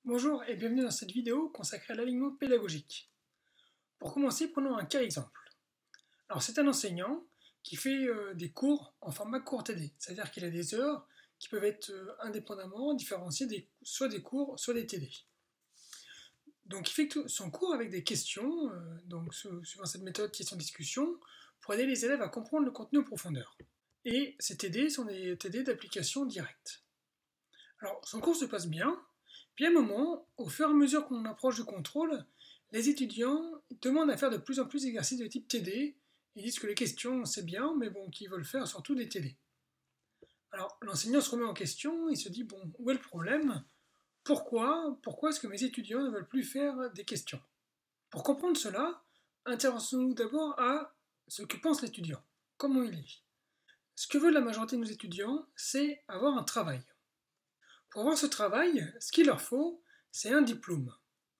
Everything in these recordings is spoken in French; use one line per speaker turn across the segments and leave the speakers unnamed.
Bonjour et bienvenue dans cette vidéo consacrée à l'alignement pédagogique. Pour commencer, prenons un cas exemple. Alors c'est un enseignant qui fait des cours en format cours TD, c'est-à-dire qu'il a des heures qui peuvent être indépendamment différenciées soit des cours, soit des TD. Donc il fait son cours avec des questions, suivant cette méthode question-discussion, pour aider les élèves à comprendre le contenu en profondeur. Et ces TD sont des TD d'application directe. Alors son cours se passe bien. Puis à un moment, au fur et à mesure qu'on approche du contrôle, les étudiants demandent à faire de plus en plus d'exercices de type TD. Ils disent que les questions, c'est bien, mais bon, qu'ils veulent faire surtout des TD. Alors l'enseignant se remet en question, il se dit, bon, où est le problème? Pourquoi est-ce que mes étudiants ne veulent plus faire des questions? Pour comprendre cela, intéressons-nous d'abord à ce que pense l'étudiant, comment il est. Ce que veut la majorité de nos étudiants, c'est avoir un travail. Pour avoir ce travail, ce qu'il leur faut, c'est un diplôme.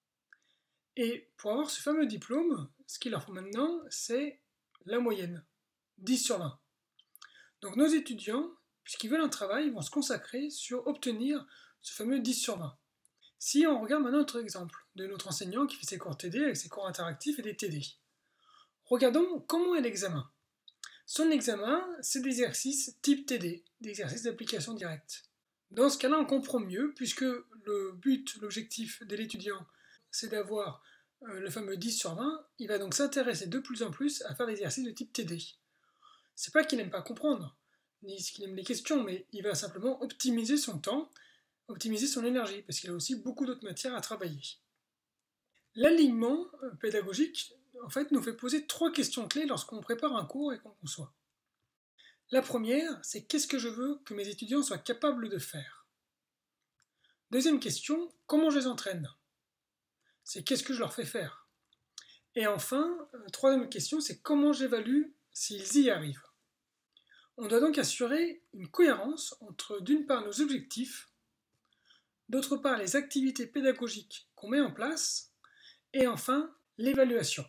Et pour avoir ce fameux diplôme, ce qu'il leur faut maintenant, c'est la moyenne, 10 sur 20. Donc nos étudiants, puisqu'ils veulent un travail, vont se consacrer sur obtenir ce fameux 10 sur 20. Si on regarde maintenant notre exemple de notre enseignant qui fait ses cours TD avec ses cours interactifs et des TD. Regardons comment est l'examen. Son examen, c'est des exercices type TD, des exercices d'application directe. Dans ce cas-là, on comprend mieux, puisque le but, l'objectif de l'étudiant, c'est d'avoir le fameux 10 sur 20, il va donc s'intéresser de plus en plus à faire l'exercice de type TD. C'est pas qu'il n'aime pas comprendre, ni qu'il aime les questions, mais il va simplement optimiser son temps, optimiser son énergie, parce qu'il a aussi beaucoup d'autres matières à travailler. L'alignement pédagogique, en fait, nous fait poser 3 questions clés lorsqu'on prépare un cours et qu'on conçoit. La première, c'est qu'est-ce que je veux que mes étudiants soient capables de faire? Deuxième question, comment je les entraîne? C'est qu'est-ce que je leur fais faire? Et enfin, troisième question, c'est comment j'évalue s'ils y arrivent? On doit donc assurer une cohérence entre d'une part nos objectifs, d'autre part les activités pédagogiques qu'on met en place, et enfin l'évaluation.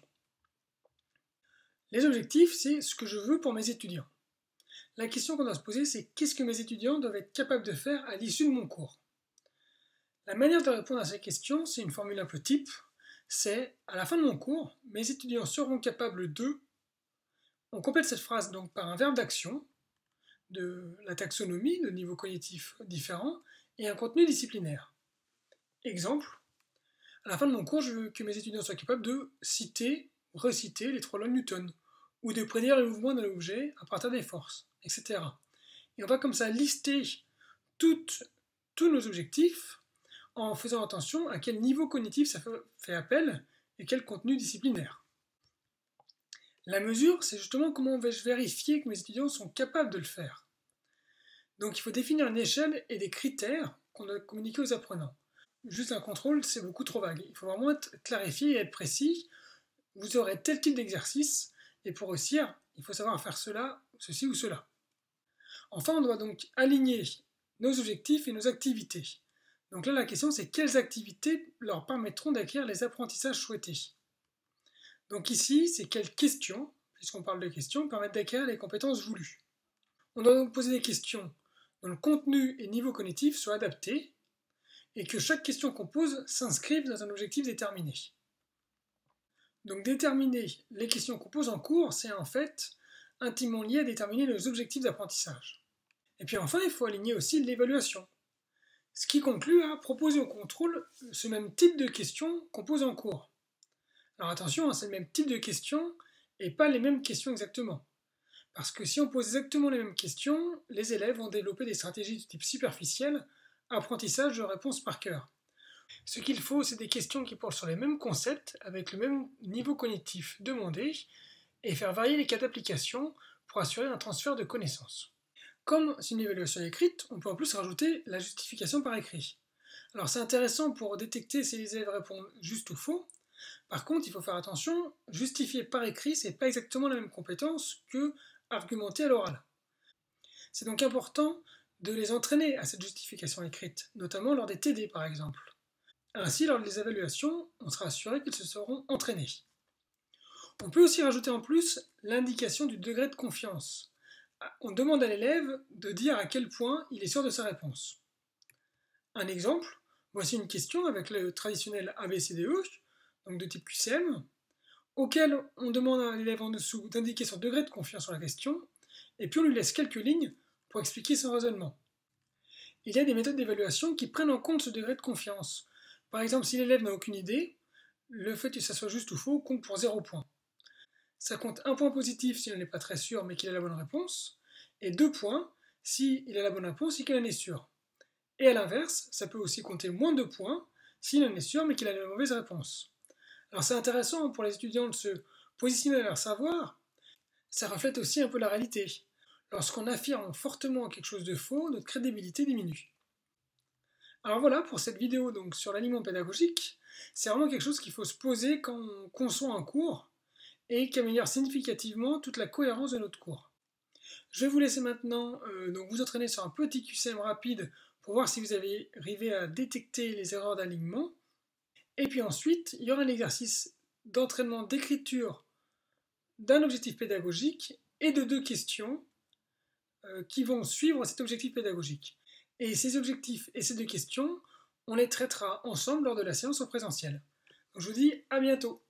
Les objectifs, c'est ce que je veux pour mes étudiants. La question qu'on doit se poser, c'est qu'est-ce que mes étudiants doivent être capables de faire à l'issue de mon cours? La manière de répondre à ces questions, c'est une formule un peu type, c'est à la fin de mon cours, mes étudiants seront capables de... On complète cette phrase donc par un verbe d'action, de la taxonomie, de niveaux cognitifs différents, et un contenu disciplinaire. Exemple, à la fin de mon cours, je veux que mes étudiants soient capables de citer, reciter les 3 lois de Newton, ou de prédire le mouvement d'un objet à partir des forces, etc. Et on va comme ça lister tous nos objectifs en faisant attention à quel niveau cognitif ça fait appel et quel contenu disciplinaire. La mesure, c'est justement comment vais-je vérifier que mes étudiants sont capables de le faire. Donc il faut définir une échelle et des critères qu'on doit communiquer aux apprenants. Juste un contrôle, c'est beaucoup trop vague. Il faut vraiment être clarifié et être précis. Vous aurez tel type d'exercice, et pour réussir, il faut savoir faire cela, ceci ou cela. Enfin, on doit donc aligner nos objectifs et nos activités. Donc là, la question, c'est quelles activités leur permettront d'acquérir les apprentissages souhaités. Donc ici, c'est quelles questions, puisqu'on parle de questions, permettent d'acquérir les compétences voulues. On doit donc poser des questions dont le contenu et niveau cognitif soient adaptés, et que chaque question qu'on pose s'inscrive dans un objectif déterminé. Donc déterminer les questions qu'on pose en cours, c'est en fait intimement lié à déterminer nos objectifs d'apprentissage. Et puis enfin, il faut aligner aussi l'évaluation. Ce qui conclut à proposer au contrôle ce même type de questions qu'on pose en cours. Alors attention, c'est le même type de questions et pas les mêmes questions exactement. Parce que si on pose exactement les mêmes questions, les élèves vont développer des stratégies de type superficiel, apprentissage de réponses par cœur. Ce qu'il faut, c'est des questions qui portent sur les mêmes concepts, avec le même niveau cognitif demandé, et faire varier les cas d'application pour assurer un transfert de connaissances. Comme c'est une évaluation écrite, on peut en plus rajouter la justification par écrit. Alors c'est intéressant pour détecter si les élèves répondent juste ou faux. Par contre, il faut faire attention, justifier par écrit, c'est pas exactement la même compétence que argumenter à l'oral. C'est donc important de les entraîner à cette justification écrite, notamment lors des TD par exemple. Ainsi, lors des évaluations, on sera assuré qu'ils se seront entraînés. On peut aussi rajouter en plus l'indication du degré de confiance. On demande à l'élève de dire à quel point il est sûr de sa réponse. Un exemple, Voici une question avec le traditionnel ABCDE, donc de type QCM, auquel on demande à l'élève en dessous d'indiquer son degré de confiance sur la question, et puis on lui laisse quelques lignes pour expliquer son raisonnement. Il y a des méthodes d'évaluation qui prennent en compte ce degré de confiance. Par exemple, si l'élève n'a aucune idée, le fait que ça soit juste ou faux compte pour 0 point. Ça compte 1 point positif s'il n'en est pas très sûr mais qu'il a la bonne réponse, et 2 points s'il a la bonne réponse et qu'il en est sûr. Et à l'inverse, ça peut aussi compter moins de points s'il en est sûr mais qu'il a la mauvaise réponse. Alors c'est intéressant pour les étudiants de se positionner dans leur savoir, ça reflète aussi un peu la réalité. Lorsqu'on affirme fortement quelque chose de faux, notre crédibilité diminue. Alors voilà pour cette vidéo donc, sur l'aliment pédagogique, c'est vraiment quelque chose qu'il faut se poser quand on conçoit un cours et qui améliore significativement toute la cohérence de notre cours. Je vais vous laisser maintenant donc vous entraîner sur un petit QCM rapide pour voir si vous avez arrivé à détecter les erreurs d'alignement. Et puis ensuite, il y aura un exercice d'entraînement d'écriture d'un objectif pédagogique et de 2 questions qui vont suivre cet objectif pédagogique. Et ces objectifs et ces 2 questions, on les traitera ensemble lors de la séance en présentiel. Donc je vous dis à bientôt.